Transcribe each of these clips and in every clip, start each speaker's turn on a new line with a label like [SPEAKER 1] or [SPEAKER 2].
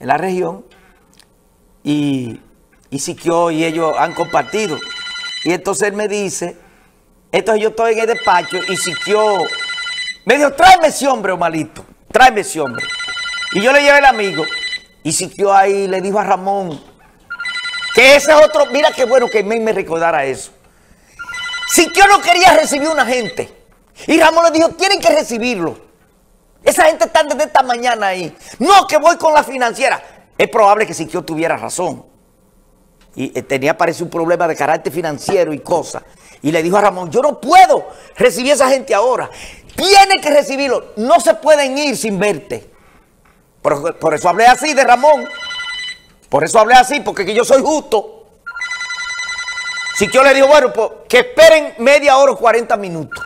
[SPEAKER 1] en la región, y Siquio y ellos han compartido. Y entonces él me dice, entonces yo estoy en el despacho y Siquio me dijo, tráeme ese hombre, Omalito, tráeme ese hombre. Y yo le llevé el amigo y Siquio ahí le dijo a Ramón, que ese es otro, mira qué bueno que me recordara eso. Siquio no quería recibir una gente. Y Ramón le dijo, tienen que recibirlo. Esa gente está desde esta mañana ahí. No, que voy con la financiera. Es probable que Siquio tuviera razón. Y tenía, parece, un problema de carácter financiero y cosas. Y le dijo a Ramón, yo no puedo recibir a esa gente ahora. Tiene que recibirlo. No se pueden ir sin verte. Por eso hablé así de Ramón. Por eso hablé así, porque yo soy justo. Siquio le dijo, bueno, pues que esperen media hora o 40 minutos.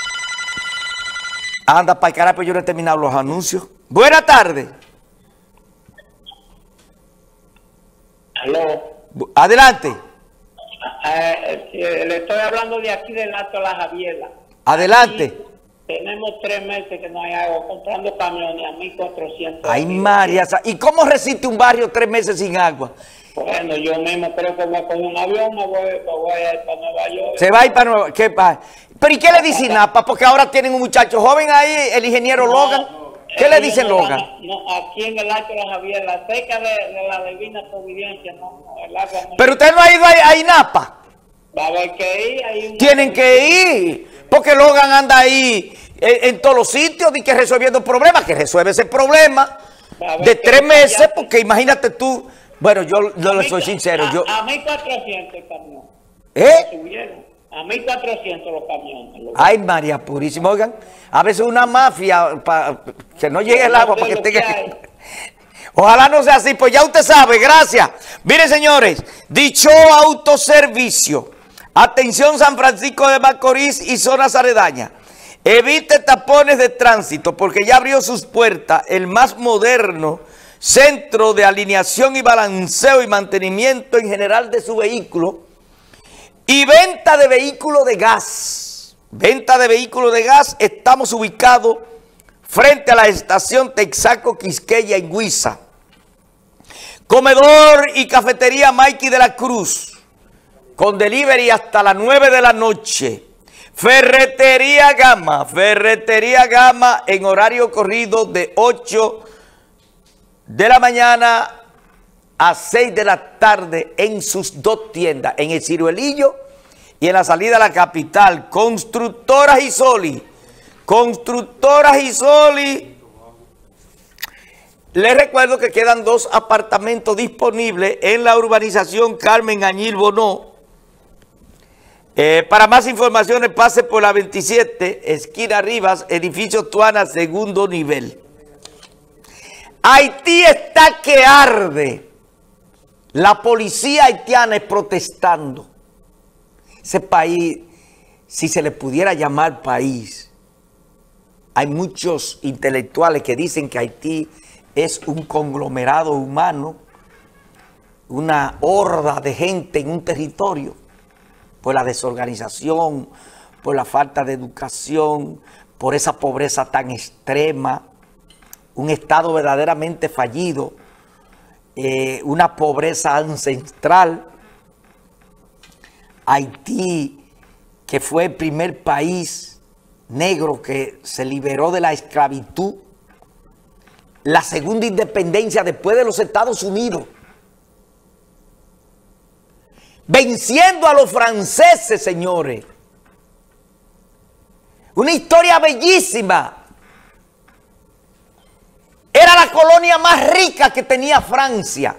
[SPEAKER 1] Anda para el carajo, yo no he terminado los anuncios. Buenas tardes.
[SPEAKER 2] Aló.
[SPEAKER 1] Adelante.
[SPEAKER 2] Le estoy hablando de aquí del Alto La Javiera.
[SPEAKER 1] Adelante.
[SPEAKER 2] Aquí tenemos 3 meses que no hay agua, comprando camiones a 1.400.
[SPEAKER 1] Ay, María. ¿Y cómo resiste un barrio 3 meses sin agua?
[SPEAKER 2] Bueno, yo mismo creo que voy a coger un avión, me voy a ir para Nueva York.
[SPEAKER 1] Se va a ir para Nueva York. ¿Qué pasa? ¿Pero y qué le dice Napa? Porque ahora tienen un muchacho joven ahí, el ingeniero Logan. ¿Qué le dice Logan?
[SPEAKER 2] No, aquí en el Alto La Javiera, cerca de la Divina Providencia, el agua no.
[SPEAKER 1] Pero usted no ha ido a Napa.
[SPEAKER 2] Va a haber que ir.
[SPEAKER 1] Tienen que ir. Porque Logan anda ahí en todos los sitios y que resolviendo problemas. Que resuelve ese problema de 3 meses. Porque imagínate tú. Bueno, yo le soy sincero.
[SPEAKER 2] A 1.400 el camión.
[SPEAKER 1] ¿Eh?
[SPEAKER 2] A 1.400 los camiones.
[SPEAKER 1] Ay, María Purísima. Oigan, a veces una mafia para que no llegue el agua. Para que tenga... Ojalá no sea así. Pues ya usted sabe. Gracias. Miren, señores. Dicho autoservicio. Atención, San Francisco de Macorís y zonas aledañas. Evite tapones de tránsito porque ya abrió sus puertas el más moderno centro de alineación y balanceo y mantenimiento en general de su vehículo y venta de vehículos de gas. Venta de vehículos de gas. Estamos ubicados frente a la estación Texaco Quisqueya en Huiza. Comedor y cafetería Mikey de la Cruz, con delivery hasta las 9 de la noche. Ferretería Gama en horario corrido de 8 de la mañana a 6 de la tarde en sus 2 tiendas, en el Ciruelillo y en la salida a la capital. Constructoras Isoli. Les recuerdo que quedan 2 apartamentos disponibles en la urbanización Carmen Añil Bonó. Para más informaciones pase por la 27, esquina Rivas, edificio Tuana, 2º nivel. Haití está que arde. La policía haitiana es protestando. Ese país, si se le pudiera llamar país, hay muchos intelectuales que dicen que Haití es un conglomerado humano, una horda de gente en un territorio, por la desorganización, por la falta de educación, por esa pobreza tan extrema, un Estado verdaderamente fallido, una pobreza ancestral. Haití, que fue el primer país negro que se liberó de la esclavitud, la segunda independencia después de los Estados Unidos, venciendo a los franceses, señores. Una historia bellísima. Era la colonia más rica que tenía Francia.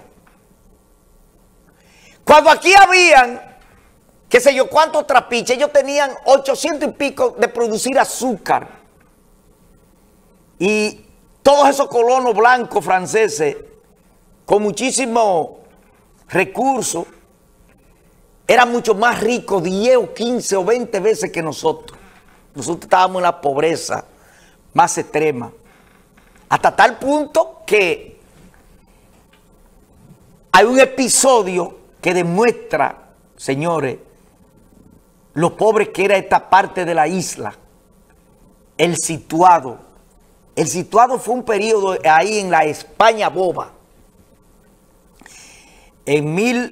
[SPEAKER 1] Cuando aquí habían, qué sé yo, cuántos trapiches, ellos tenían 800 y pico de producir azúcar. Y todos esos colonos blancos franceses, con muchísimos recursos, eran mucho más ricos, 10 o 15 o 20 veces que nosotros. Nosotros estábamos en la pobreza más extrema. Hasta tal punto que hay un episodio que demuestra, señores, lo pobre que era esta parte de la isla. El Situado. El Situado fue un periodo ahí en la España boba. en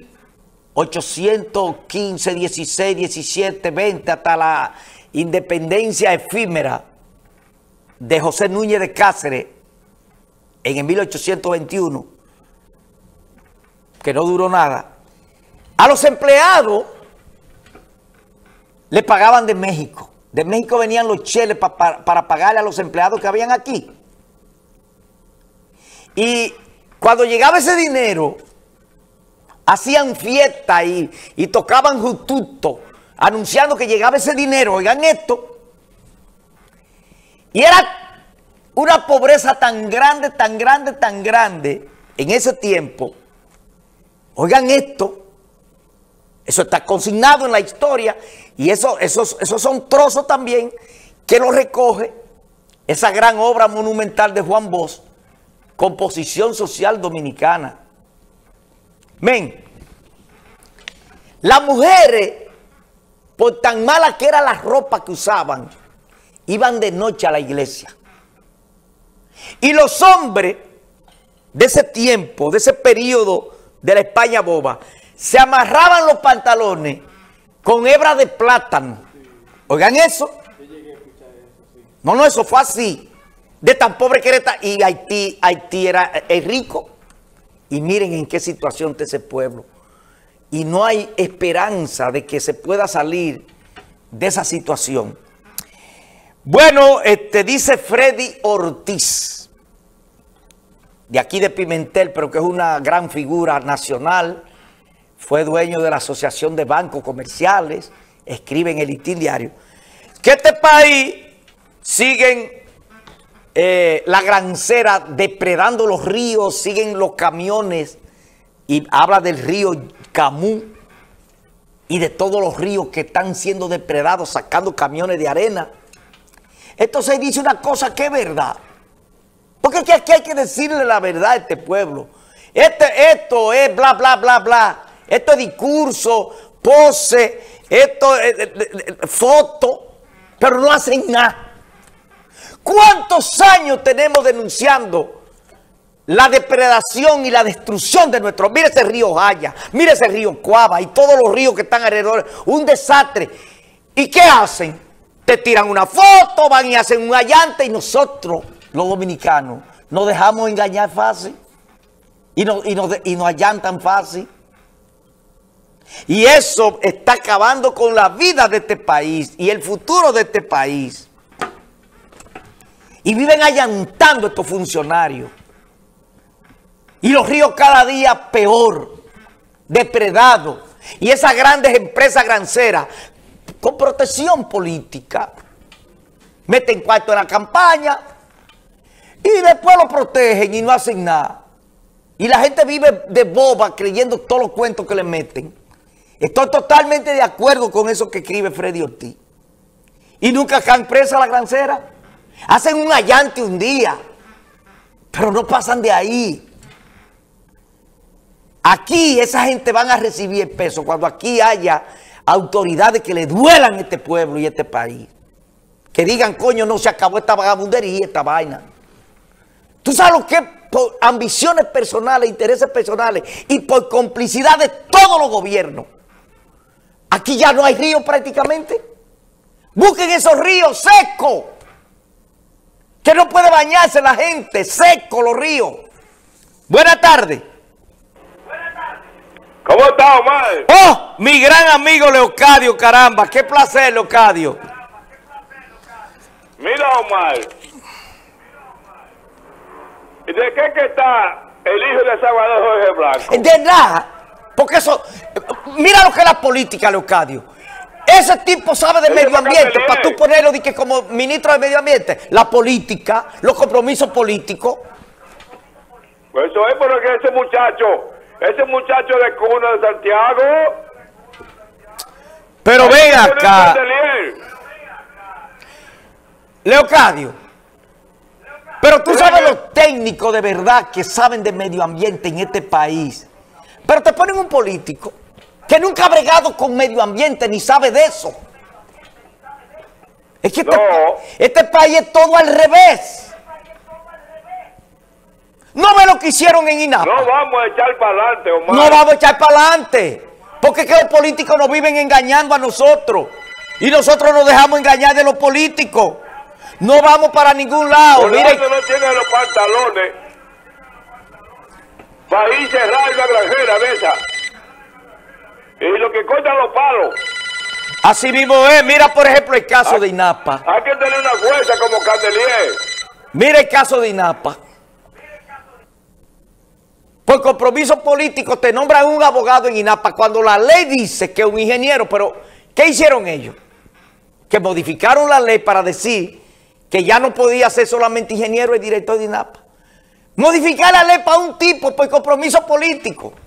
[SPEAKER 1] 1815, 16, 17, 20, hasta la independencia efímera de José Núñez de Cáceres en el 1821, que no duró nada, a los empleados le pagaban de México. De México venían los cheles para pagarle a los empleados que habían aquí. Y cuando llegaba ese dinero, hacían fiesta y tocaban jututo, anunciando que llegaba ese dinero. Oigan esto. Y era una pobreza tan grande, tan grande, tan grande en ese tiempo. Oigan esto. Eso está consignado en la historia. Y esos son trozos también que lo recoge esa gran obra monumental de Juan Bosch, Composición Social Dominicana. Men, las mujeres, por tan mala que era la ropa que usaban, iban de noche a la iglesia. Y los hombres de ese tiempo, de ese periodo de la España boba, se amarraban los pantalones con hebra de plátano. Oigan eso. No, eso fue así. De tan pobre que era. Y Haití era rico. Y miren en qué situación está ese pueblo. Y no hay esperanza de que se pueda salir de esa situación. Bueno, dice Freddy Ortiz, de aquí de Pimentel, pero que es una gran figura nacional. Fue dueño de la Asociación de Bancos Comerciales, escribe en el Listín Diario, que este país siguen la grancera depredando los ríos, siguen los camiones, y habla del río Camus y de todos los ríos que están siendo depredados, sacando camiones de arena. Entonces dice una cosa que es verdad, porque aquí hay que decirle la verdad a este pueblo. Esto es bla, bla, bla, bla. Esto es discurso, pose, esto es foto, pero no hacen nada. ¿Cuántos años tenemos denunciando la depredación y la destrucción de nuestro? Mire ese río Jaya, mire ese río Cuava y todos los ríos que están alrededor. Un desastre. ¿Y qué hacen? Te tiran una foto, van y hacen un allante, y nosotros, los dominicanos, nos dejamos engañar fácil y nos allantan fácil. Y eso está acabando con la vida de este país y el futuro de este país. Y viven allantando estos funcionarios. Y los ríos cada día peor, depredados. Y esas grandes empresas granceras, con protección política, meten cuarto en la campaña y después lo protegen y no hacen nada. Y la gente vive de boba creyendo todos los cuentos que le meten. Estoy totalmente de acuerdo con eso que escribe Freddy Ortiz. Y nunca caen presa la grancera. Hacen un allante un día, pero no pasan de ahí. Aquí esa gente van a recibir el peso cuando aquí haya autoridades que le duelan a este pueblo y a este país. Que digan, coño, no se acabó esta vagabundería, esta vaina. ¿Tú sabes lo que es por ambiciones personales, intereses personales y por complicidad de todos los gobiernos? Aquí ya no hay ríos prácticamente. Busquen esos ríos secos, que no puede bañarse la gente, secos los ríos. Buenas tardes.
[SPEAKER 3] ¿Cómo está, Omar?
[SPEAKER 1] Oh, mi gran amigo Leocadio, caramba, qué placer, Leocadio.
[SPEAKER 3] Mira, Omar, ¿y de qué que está el hijo de Salvador Jorge Blanco?
[SPEAKER 1] De nada, porque eso, mira lo que es la política, Leocadio. Ese tipo sabe de medio ambiente, para tú ponerlo de que como ministro de medio ambiente, la política, los compromisos políticos.
[SPEAKER 3] Pues eso es porque ese muchacho de cuna de Santiago.
[SPEAKER 1] Pero ven acá, Leocadio, pero tú sabes los técnicos de verdad que saben de medio ambiente en este país, pero te ponen un político que nunca ha bregado con medio ambiente ni sabe de eso. Es que este país es todo al revés. No ve lo que hicieron en INAPA.
[SPEAKER 3] No vamos a echar para adelante, Omar.
[SPEAKER 1] No vamos a echar para adelante. Porque es que los políticos nos viven engañando a nosotros. Y nosotros nos dejamos engañar de los políticos. No vamos para ningún lado.
[SPEAKER 3] Orlando no tiene los pantalones para ir cerrar una granjera de esa. Y lo que cortan los palos.
[SPEAKER 1] Así mismo es. Mira, por ejemplo, el caso de INAPA.
[SPEAKER 3] Hay que tener una fuerza como Candelier.
[SPEAKER 1] Mira el caso de INAPA. Por compromiso político te nombran un abogado en INAPA cuando la ley dice que es un ingeniero. Pero, ¿qué hicieron ellos? Que modificaron la ley para decir que ya no podía ser solamente ingeniero el director de INAPA. Modificar la ley para un tipo por compromiso político.